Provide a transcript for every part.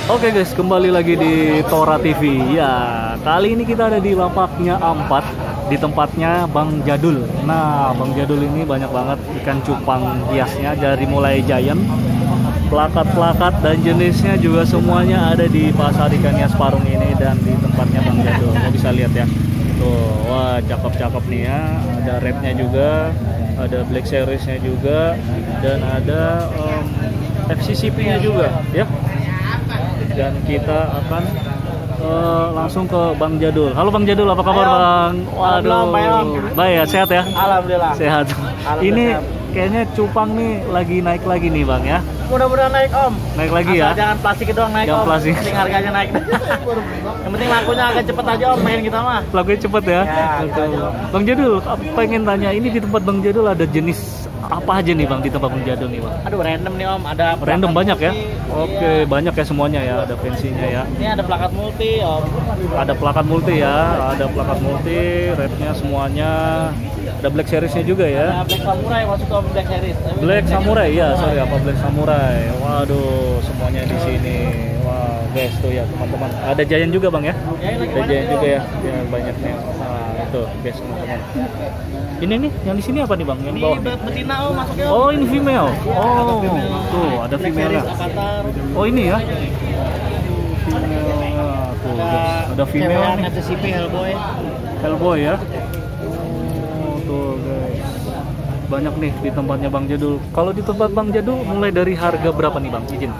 Oke guys, kembali lagi di Tora TV. Ya, kali ini kita ada di lapaknya A4, di tempatnya Bang Jadul. Nah, Bang Jadul ini banyak banget ikan cupang hiasnya, dari mulai giant, plakat-plakat dan jenisnya juga semuanya ada di pasar ikan hias Parung ini dan di tempatnya Bang Jadul. Mau bisa lihat ya. Tuh, wah cakep-cakep nih ya. Ada rednya juga, ada black seriesnya juga, dan ada FCCP-nya juga ya. Dan kita akan langsung ke Bang Jadul. Halo Bang Jadul, apa kabar? Ayo, Bang? Waduh, baik ya, sehat ya? Alhamdulillah. Sehat. Ini kayaknya cupang nih lagi naik lagi nih Bang ya? Mudah-mudahan naik Om. Naik lagi. Asal ya? Jangan plastik doang naik Jangan Om. plastik. Penting harganya naik. Yang penting lakunya agak cepet aja Om, pengen kita mah. Lakunya cepet ya? Betul. Bang Jadul, pengen tanya, ini di tempat Bang Jadul ada jenis apa aja nih Bang di tempat Bang Jadul nih Bang? Aduh, random nih Om, ada random banyak ya? multi. Oke, Iya. banyak ya semuanya ya, ada fansinya ya. Ini ada plakat multi Om. Ada plakat multi ya, ada plakat multi, rednya semuanya. Ada black seriesnya juga ya. Ada Black Samurai, maksud Om Black Series. Black Samurai ya, sorry apa Black Samurai. Waduh, semuanya di sini. Wow, guys tuh ya teman-teman. Ada giant juga Bang ya? Ada giant juga ya, ya banyaknya. Nah, itu guys teman-teman. Ini nih, yang di sini apa nih Bang? Yang Ini bawah? betina Om, masuknya Om. Oh, ini female. Oh, tuh ada Black female-nya. Series, Avatar. Oh, ini ya. Female. Nah, tuh guys, ada female nih. FCCP Hellboy. Hellboy ya. Oh, tuh guys. Banyak nih di tempatnya Bang Jadul. Kalau di tempat Bang Jadul mulai dari harga berapa nih Bang? Izin.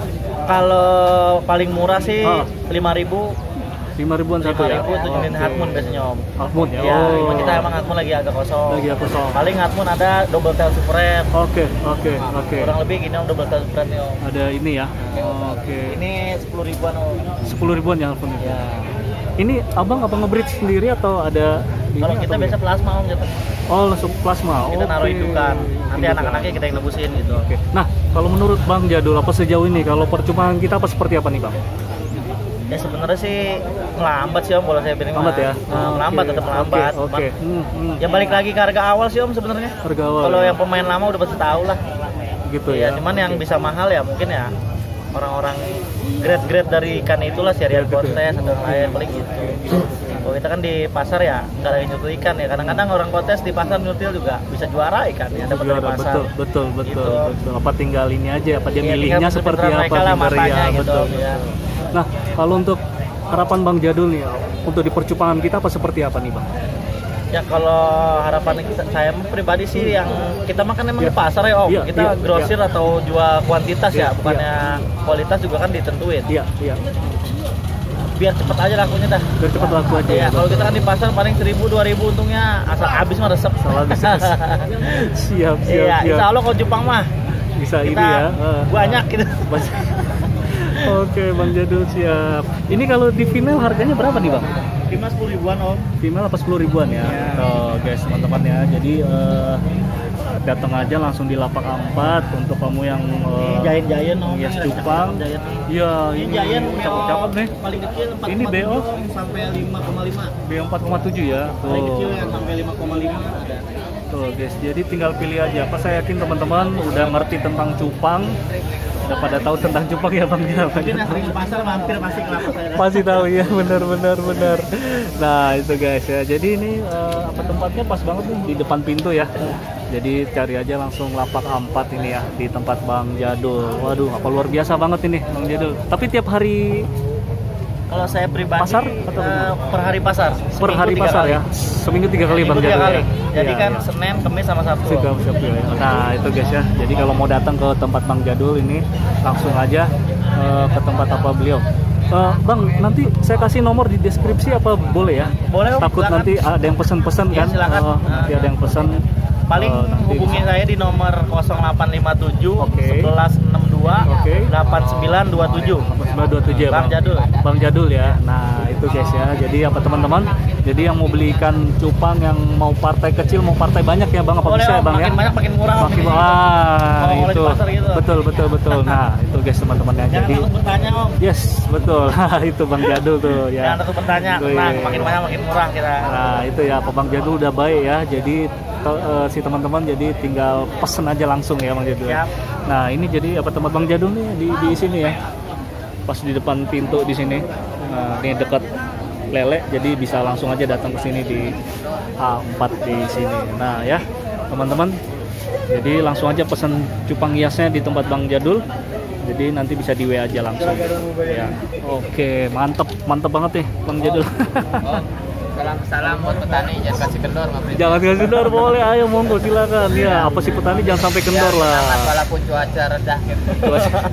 Kalau paling murah sih 5.000. 5.000-an satu ya. 5.000 itu jenis Half Moon biasanya Om. Half Moon ya. Ya, Oh. cuma kita emang Half Moon lagi agak kosong. Lagi kosong. Paling Half Moon ada double tail supreme. Oke. Kurang lebih gini Om, double tail supreme nih Om. Ada ini ya. Oke. Ini 10.000-an Om. 10.000-an ya Half Moon. Ya. Ini abang apa nge-breed sendiri atau ada ini Kalau kita atau biasa plasma Om jatuh. Oh, langsung plasma. Kita naruh Oke. indukan. Nanti Indukan. anak-anaknya kita yang nebusin gitu. Oke. Nah, kalau menurut Bang Jadul apa sejauh ini kalau percupaan kita apa seperti apa nih Bang? Ya sebenarnya sih melambat sih Om kalau saya bilang. Lambat ya? Melambat, tetap melambat. Oke. Ya balik lagi ke harga awal sih Om sebenarnya. Harga awal. Kalau ya? yang pemain lama udah pasti tahu lah. Gitu Ya, ya. cuman yang bisa mahal ya mungkin ya orang-orang grade-grade dari ikan itulah, serial kontes atau yang lain paling gitu. Kalau kita kan di pasar ya nggak lagi nyutul ikan ya. Kadang-kadang orang kontes di pasar nyutil juga bisa juara ikan ya, dapat dari Juara, pasar. betul. Gitu. Apa tinggal ini aja, apa dia Iya, milihnya tinggal seperti pinteran apa mereka lah, sebenarnya, matanya gitu, betul. ya. Nah, kalau untuk harapan Bang Jadul nih untuk di percupangan kita apa seperti apa nih Bang? Ya kalau harapan saya pribadi sih yang kita makan emang Iya. di pasar ya Om. Iya, Kita iya, grosir atau jual kuantitas Iya, ya, bukannya kualitas juga kan ditentuin. Iya. Biar cepet aja lakunya dah. Biar cepat laku aja. Ya, kalau kita kan di pasar paling 1.000-2.000 untungnya, asal habis mah resep. Salah bisa. Siap. Iya, insya Allah kalau Jepang mah Bisa kita ini ya. banyak gitu. Oke, Bang Jadul siap. Ini kalau di female harganya berapa nih Bang? Cuma 10.000-an Om. Female apa 10.000-an ya? Iya. Oh, guys, teman-teman ya. Jadi datang aja langsung di lapak A4 untuk kamu yang Giant Om. hias cupang. Iya, Ini ini giant cakep-cakep nih. paling kecil 4,7 Ini BO Om, sampai 5,5. B 4,7 ya. Paling kecil Tuh. yang sampai 5,5 ada. Tuh guys, jadi tinggal pilih aja. Apa saya yakin teman-teman udah ngerti tentang cupang, udah pada tahu tentang cupang ya Bang ya. Mungkin yang sering ke pasar mampir pasti ke lapak saya. Pasti tahu ya, benar. Nah itu guys ya. Jadi ini apa tempatnya pas banget nih di depan pintu ya. Jadi cari aja langsung lapak A4 ini ya di tempat Bang Jadul. Waduh, apa luar biasa banget ini Bang Jadul. Tapi tiap hari Kalau saya pribadi Pasar atau gimana? per hari pasar. per hari Seminggu 3 pasar kali. ya. Seminggu 3 kali Bang Seminggu 3 Jadul. kali. Ya? Jadi Iya, kan iya. Senin, Kamis sama Sabtu. Siap ya. Nah itu guys ya. Jadi kalau mau datang ke tempat Bang Jadul ini langsung aja ke tempat apa beliau. Bang, nanti saya kasih nomor di deskripsi apa boleh ya? Boleh, Om, Takut silakan. nanti ada yang pesen-pesen Iya, kan? silakan. Nanti ada yang pesen. Paling nanti hubungi saya di nomor 0857 Oke. 1162 Oke. 8927. 927 ya Bang Jadul. Bang Jadul ya. Nah itu guys ya. Jadi apa teman-teman? Jadi yang mau beli ikan cupang yang mau partai kecil mau partai banyak ya Bang, apa Boleh, bisa ya Om, Bang ya? makin banyak makin murah, Om, Makin ini. wah Kalau di itu pasar gitu. betul. Nah itu guys teman-teman ya. Jangan Jadi takut bertanya Om. yes betul. itu Bang Jadul tuh ya. Jangan takut bertanya. Itu, Nah, iya. makin banyak makin murah kita. Nah itu ya Pak Bang Jadul udah baik ya. Jadi si teman-teman jadi tinggal pesen aja langsung ya Bang Jadul. Siap. Nah ini jadi apa tempat Bang Jadul nih di sini ya. pas di depan pintu di sini. Nah, ini dekat Lele, jadi bisa langsung aja datang ke sini di A4 di sini. Nah ya teman-teman, jadi langsung aja pesan cupang hiasnya di tempat Bang Jadul. Jadi nanti bisa di WA aja langsung. Ya, oke, mantep banget nih Bang Jadul. Salam buat petani, jangan kasih kendor. Jangan kasih kendor, boleh, ayo monggo silakan. Ya, apa sih petani jangan sampai kendor lah. Walaupun cuaca rendah gitu.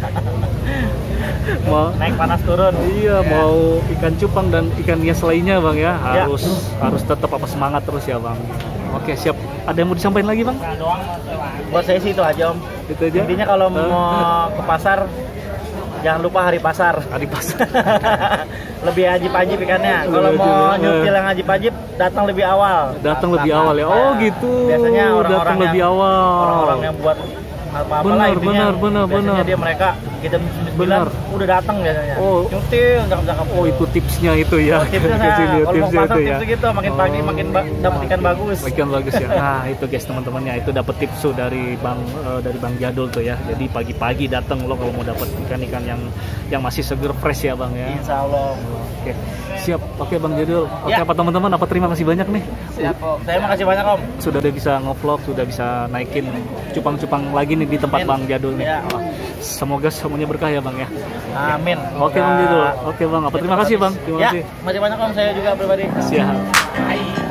Mau naik panas turun. Iya, mau ikan cupang dan ikan hias lainnya Bang ya, harus tetap semangat terus ya Bang. Oke, siap. Ada yang mau disampaikan lagi Bang? Buat saya sih itu aja Om. Itu aja. Intinya kalau mau ke pasar jangan lupa hari pasar. Hari pasar. Lebih ajib-ajib ikannya. Kalau mau nyutil yang ajib-ajib, datang lebih awal. Datang lebih awal ya. Oh gitu. Biasanya orang-orang lebih awal. Orang-orang yang buat apa-apa lah intinya. Biasanya dia mereka kita benar udah datang biasanya. Oh, nyutil cakep. Oh, itu tipsnya itu ya. Tipsnya kalau mau pasar itu ya. Gitu makin pagi makin dapat ikan bagus. Ikan bagus ya. Nah, itu guys teman-temannya, itu dapat tips tuh dari Bang Jadul tuh ya. Jadi pagi-pagi datang lo kalau mau dapat ikan-ikan yang masih seger fresh ya Bang ya. Insya Allah. Oke. Siap. Oke Bang Jadul. Oke, apa teman-teman, terima kasih banyak nih. Siap, Om. Saya makasih banyak Om. Sudah bisa nge-vlog, sudah bisa naikin cupang-cupang lagi nih di tempat Bang Jadul nih. Ya. Semoga semuanya berkah ya Bang ya. Amin. Oke Bang Jadul. Oke Bang, terima kasih Bang. Terima kasih. Masih banyak Om, saya juga pribadi. Siap.